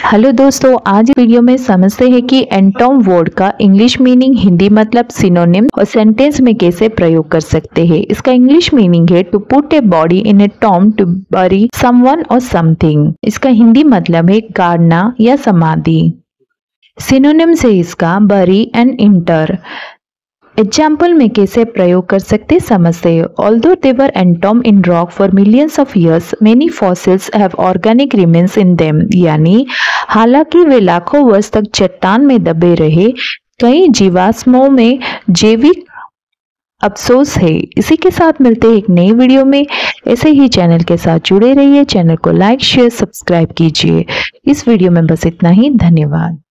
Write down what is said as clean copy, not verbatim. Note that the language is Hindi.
हेलो दोस्तों, आज वीडियो में समझते हैं कि एंटोम वर्ड का इंग्लिश मीनिंग, हिंदी मतलब सिनोनिम और सेंटेंस में कैसे प्रयोग कर सकते हैं। इसका इंग्लिश मीनिंग है to put a body in a tomb to bury someone or something. इसका हिंदी मतलब है गाड़ना या समाधि। सिनोनिम से इसका बरी एंड इंटर। एग्जाम्पल में कैसे प्रयोग कर सकते समझते हैं। Although they were entomb in rock for millions of years, many fossils have organic remains in them. यानी हालांकि वे लाखों वर्ष तक चट्टान में दबे रहे, कई जीवाश्मों में जैविक अफसोस है। इसी के साथ मिलते हैं एक नई वीडियो में। ऐसे ही चैनल के साथ जुड़े रहिए। चैनल को लाइक शेयर सब्सक्राइब कीजिए। इस वीडियो में बस इतना ही। धन्यवाद।